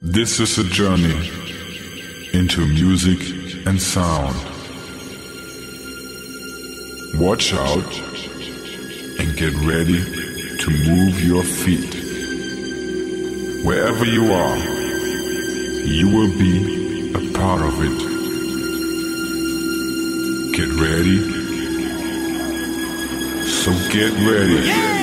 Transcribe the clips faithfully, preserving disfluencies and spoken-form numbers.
This is a journey into music and sound. Watch out and get ready to move your feet. Wherever you are, you will be a part of it. Get ready. So get ready. Yeah!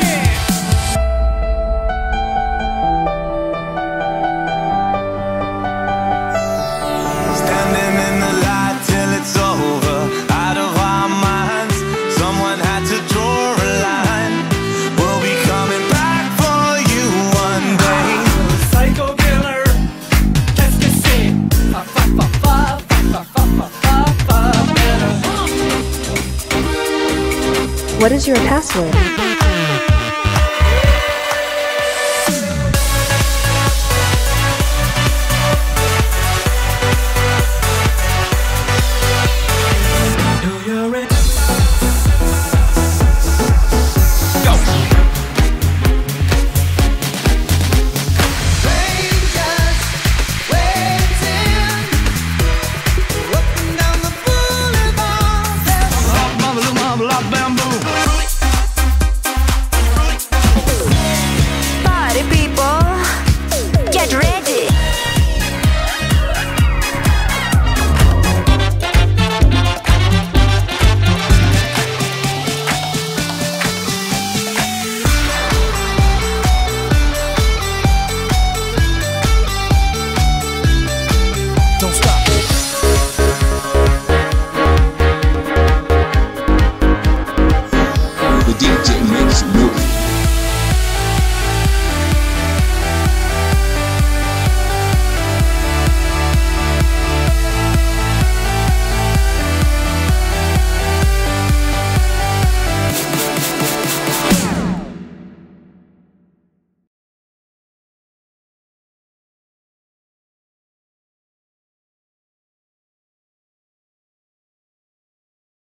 What is your password?